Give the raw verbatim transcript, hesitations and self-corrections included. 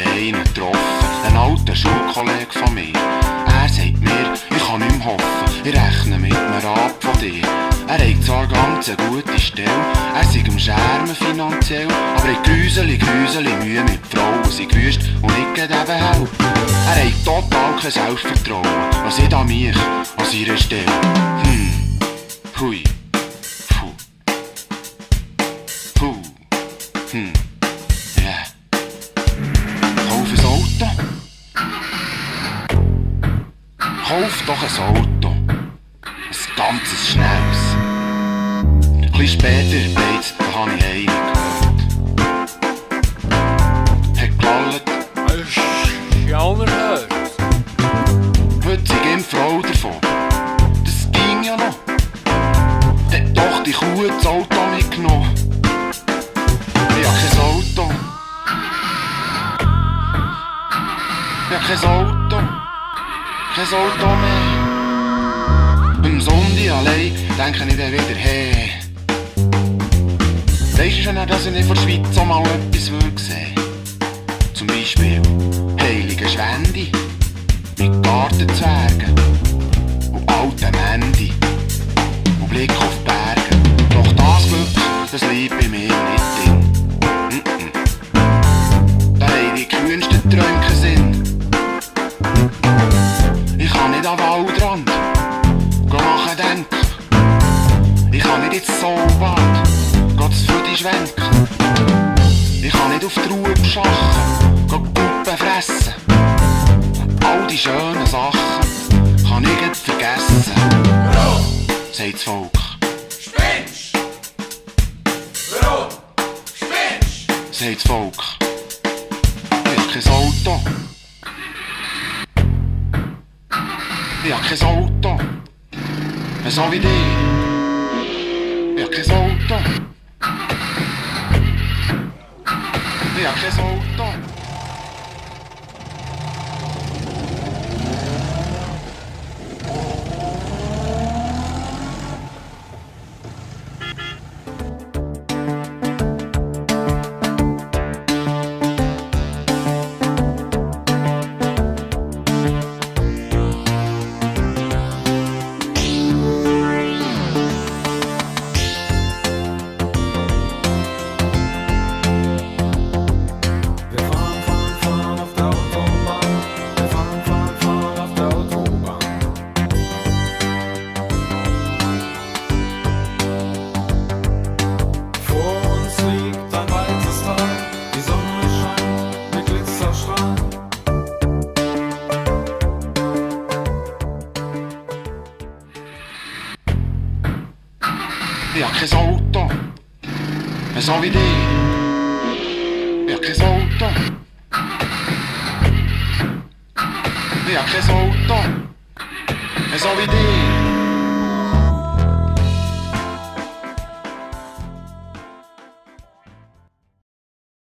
ich einen getroffen, einen alten Schulkollegen von mir. Er sagt mir, ich kann nicht mehr hoffen, ich rechne mit einem Rat von dir. Er hat zwar ganz eine gute Stelle, er sei am Schermen finanziell, aber ich grüseli, grüseli Mühe mit Frauen, sie grüßt und ich geht eben helfen. Er hat total kein Selbstvertrauen, was ich an mich, an seiner Stelle. Hm, hui, puh, puh, hm, ja. Yeah. Kauf ein Auto. Kauf doch ein Auto. Ein ganzes schnelles. Ein bisschen später, Beiz, da habe ich einen gehört. Hat gelallt. Das ist ja unerhört. Heute sind ihm Frau davon. Das ging ja noch. Hat doch die Kuh das Auto mitgenommen. Ich hab kein Auto. Ich hab kein Auto. Kein Auto mehr. Am Sonntag allein denke ich dann wieder, hey. Weisst du schon, dass ich nicht von der Schweiz auch mal etwas will sehen? Zum Beispiel heilige Schwände mit Gartenzwergen und alten Mändi und Blick auf die Berge. Doch das Glück, das liegt bei mir nicht drin. Mm -mm. Da haben die kühnsten Träume keinen Sinn. Ich kann nicht an den Waldrand nachdenken. Ich kann nicht ins Zoobad, geht's für die schwenken. Ich kann nicht auf die Ruhe beschachen, geht Puppen fressen. All die schönen Sachen kann ich nicht vergessen. Warum? Sagt das Volk. Spinnst? Warum? Spinnst? Sagt das Volk. Ich hab kein Auto. Ich hab kein Auto. So wie dich. Ich hab kein Auto. Ich hab kein Auto. Ich hab kein Auto. So wie dich. Ich hab kein Auto. Ich hab kein Auto. So wie dich.